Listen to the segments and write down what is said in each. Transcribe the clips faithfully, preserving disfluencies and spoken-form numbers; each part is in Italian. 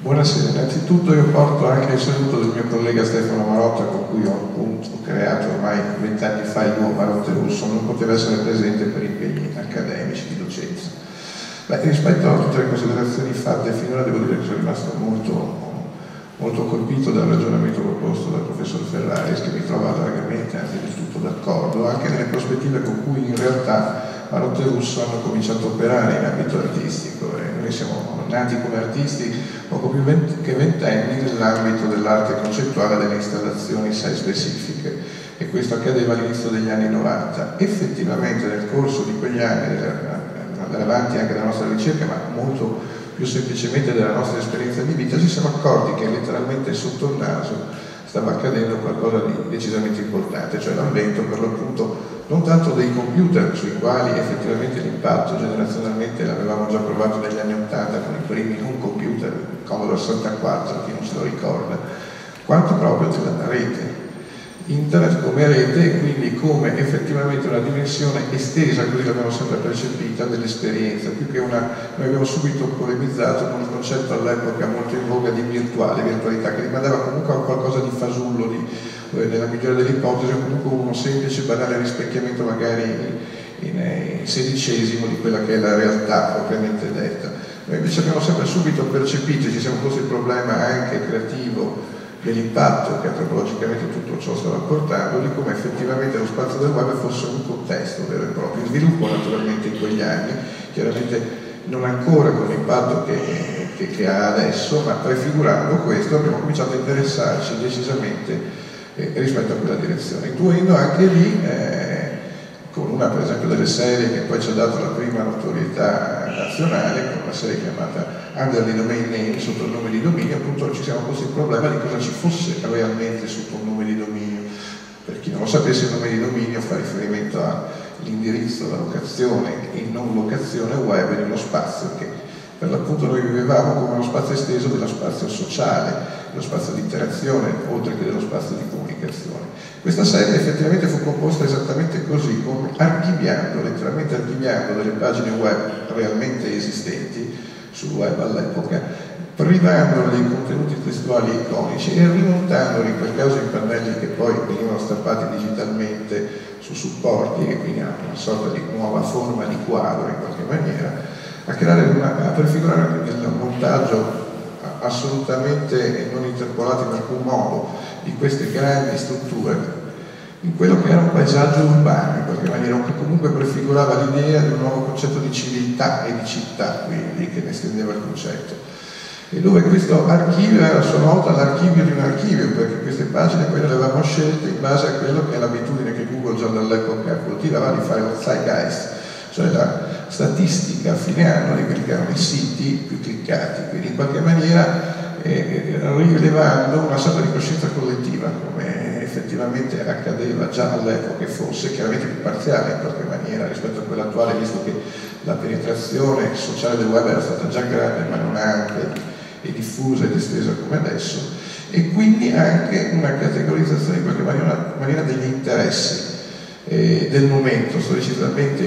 Buonasera, innanzitutto io porto anche il saluto del mio collega Stefano Marotta, con cui ho appunto creato ormai vent'anni fa il nuovo Marotta Russo, non poteva essere presente per impegni accademici di docenza. Beh, rispetto a tutte le considerazioni fatte finora, devo dire che sono rimasto molto, molto colpito dal ragionamento proposto dal professor Ferraris, che mi trova largamente, anzi del tutto d'accordo, anche nelle prospettive con cui in realtà Marotta Russo hanno cominciato a operare in ambito artistico. E noi siamo nati come artisti poco più che ventenni nell'ambito dell'arte concettuale delle installazioni site specifiche, e questo accadeva all'inizio degli anni novanta. Effettivamente nel corso di quegli anni, andare avanti anche della nostra ricerca, ma molto più semplicemente della nostra esperienza di vita, ci siamo accorti che letteralmente sotto il naso stava accadendo qualcosa di decisamente importante, cioè l'avvento per l'appunto non tanto dei computer, sui quali effettivamente l'impatto generazionalmente l'avevamo già provato negli anni ottanta con i primi non computer, il Commodore sessantaquattro, chi non se lo ricorda, quanto proprio della rete. Internet come rete, e quindi come effettivamente una dimensione estesa, così l'abbiamo sempre percepita, dell'esperienza, più che una... Noi abbiamo subito polemizzato con il concetto all'epoca molto in voga di virtuale, virtualità, che rimandava comunque a qualcosa di fasullo, di, eh, nella migliore delle ipotesi, o comunque uno semplice banale rispecchiamento magari in, in sedicesimo di quella che è la realtà propriamente detta. Noi invece abbiamo sempre subito percepito, ci siamo posti il problema anche creativo, dell'impatto che antropologicamente tutto ciò stava portando, di come effettivamente lo spazio del web fosse un contesto vero e proprio. Il sviluppo naturalmente in quegli anni, chiaramente non ancora con l'impatto che, che, che ha adesso, ma prefigurando questo abbiamo cominciato a interessarci decisamente eh, rispetto a quella direzione, intuendo anche lì, eh, con una per esempio delle serie che poi ci ha dato la prima notorietà nazionale, con una serie chiamata Under the Domain Name, sotto il nome di dominio, appunto ci siamo posti il problema di cosa ci fosse realmente sotto un nome di dominio. Per chi non lo sapesse, il nome di dominio fa riferimento all'indirizzo, la locazione e non locazione web di uno spazio che per l'appunto noi vivevamo come uno spazio esteso dello spazio sociale, dello spazio di interazione, oltre che dello spazio di comunicazione. Questa serie effettivamente fu composta esattamente così, come archiviando, letteralmente archiviando delle pagine web realmente esistenti sul web all'epoca, privandolo dei contenuti testuali iconici e rimontandoli, in quel caso in pannelli che poi venivano stampati digitalmente su supporti, e quindi hanno una sorta di nuova forma di quadro in qualche maniera, a creare una, a prefigurare il montaggio assolutamente non interpolato in alcun modo di queste grandi strutture in quello che era un paesaggio urbano, in qualche maniera, che comunque prefigurava l'idea di un nuovo concetto di civiltà e di città, quindi, che ne estendeva il concetto. E dove questo archivio era a sua volta l'archivio di un archivio, perché queste pagine poi le avevamo scelte in base a quello che è l'abitudine che Google già dall'epoca coltivava di fare lo zeitgeist, cioè la statistica a fine anno di quelli che erano i siti più cliccati, quindi in qualche maniera eh, rilevando una sorta di coscienza collettiva, come effettivamente accadeva già all'epoca, e fosse chiaramente più parziale in qualche maniera rispetto a quella attuale, visto che la penetrazione sociale del web era stata già grande ma non ampia e diffusa ed estesa come adesso, e quindi anche una categorizzazione in qualche maniera, maniera degli interessi eh, del momento, storicamente,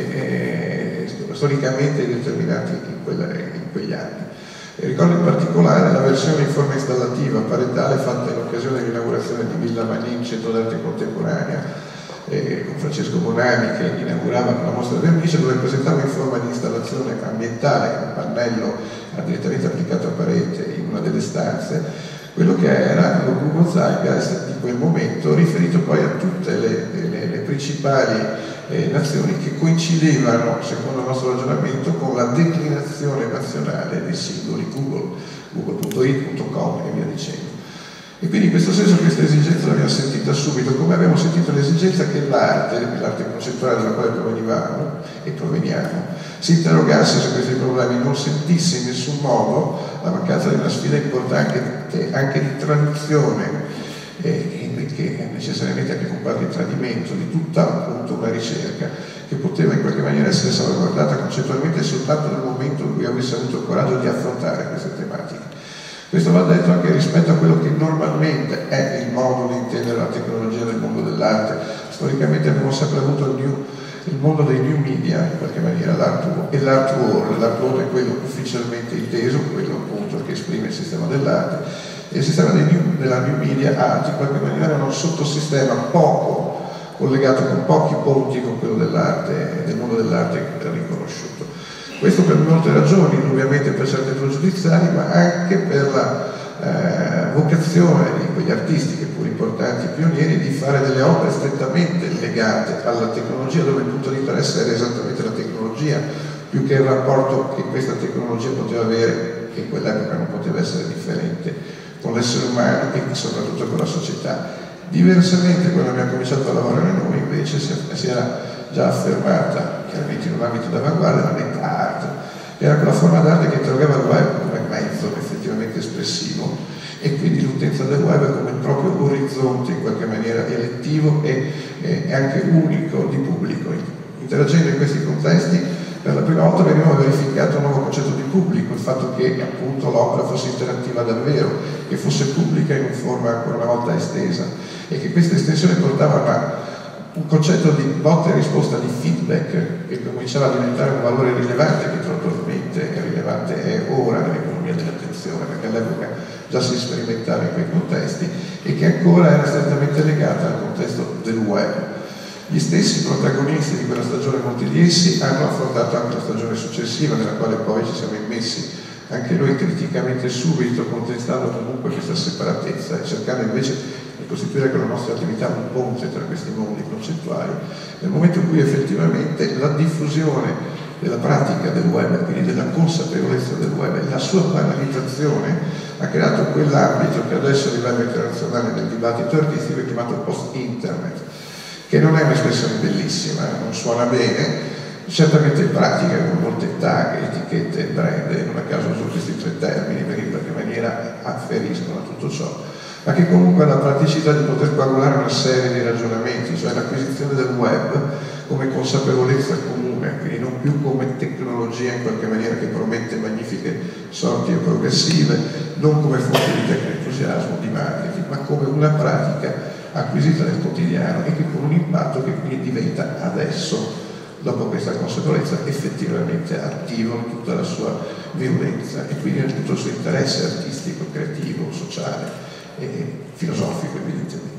eh, storicamente determinati in, quella, in quegli anni. E ricordo in particolare la versione in forma installativa parentale fatta in occasione dell'inaugurazione di Villa Manin, Centro d'Arte Contemporanea, eh, con Francesco Bonani, che inaugurava con la mostra di Vernice, dove presentava in forma di installazione ambientale, un pannello direttamente applicato a parete in una delle stanze, quello che era lo Google Zeitgeist di quel momento, riferito poi a tutte le, le, le principali eh, nazioni che coincidevano, secondo il nostro ragionamento, con la declinazione nazionale dei singoli Google, google punto it, punto com e via dicendo. E quindi in questo senso questa esigenza l'abbiamo sentita subito, come abbiamo sentito l'esigenza che l'arte, l'arte concettuale dalla quale provenivamo e proveniamo, si interrogasse su questi problemi, non sentisse in nessun modo la mancanza di una sfida importante anche di traduzione, e che necessariamente anche con qualche tradimento di tutta appunto una ricerca che poteva in qualche maniera essere salvaguardata concettualmente soltanto nel momento in cui avesse avuto il coraggio di affrontare queste tematiche. Questo va detto anche rispetto a quello che normalmente è il modo di intendere la tecnologia nel mondo dell'arte. Storicamente abbiamo sempre avuto il New il mondo dei new media, in qualche maniera, l'art e l'art world. L'art world è quello ufficialmente inteso, quello appunto che esprime il sistema dell'arte, e il sistema dei new, della new media art in qualche maniera è un sottosistema poco collegato, con pochi ponti con quello dell'arte, del mondo dell'arte riconosciuto. Questo per molte ragioni, ovviamente per certi pregiudiziali, ma anche per la eh, vocazione di quegli artisti, che pur importanti pionieri, di fare delle opere strettamente legate alla tecnologia, dove il punto di interesse era esattamente la tecnologia, più che il rapporto che questa tecnologia poteva avere, che in quell'epoca non poteva essere differente, con l'essere umano e soprattutto con la società. Diversamente, quando abbiamo cominciato a lavorare noi, invece si era già affermata, chiaramente in un ambito d'avanguardia, la net art, che era quella forma d'arte che interrogava il web come mezzo effettivamente espressivo, e quindi l'utenza del web come il proprio orizzonte in qualche maniera elettivo e, e anche unico di pubblico. Interagendo in questi contesti, per la prima volta veniva verificato un nuovo concetto di pubblico, il fatto che appunto l'opera fosse interattiva davvero, che fosse pubblica in una forma ancora una volta estesa, e che questa estensione portava a un concetto di botta e risposta, di feedback, che cominciava a diventare un valore rilevante, che probabilmente è rilevante è ora nell'economia dell'attenzione, perché all'epoca già si sperimentava in quei contesti, e che ancora era strettamente legata al contesto del web. Gli stessi protagonisti di quella stagione, molti di essi, hanno affrontato anche la stagione successiva, nella quale poi ci siamo immessi anche noi criticamente subito, contestando comunque questa separatezza e cercando invece di costituire con la nostra attività un ponte tra questi mondi concettuali, nel momento in cui effettivamente la diffusione della pratica del web, quindi della consapevolezza del web e la sua banalizzazione, ha creato quell'ambito che adesso a livello internazionale del dibattito artistico è chiamato post-internet, che non è un'espressione bellissima, non suona bene, certamente in pratica con molte tag, etichette, brand, non a caso uso questi tre termini perché in qualche maniera afferiscono a tutto ciò, ma che comunque ha la praticità di poter coagulare una serie di ragionamenti, cioè l'acquisizione del web come consapevolezza comune, quindi non più come tecnologia in qualche maniera che promette magnifiche sorti e progressive, non come fonte di tecno-entusiasmo, di marketing, ma come una pratica acquisita nel quotidiano e che con un impatto che quindi diventa adesso, dopo questa consapevolezza, effettivamente attivo in tutta la sua virulenza e quindi in tutto il suo interesse artistico, creativo, sociale e filosofico evidentemente.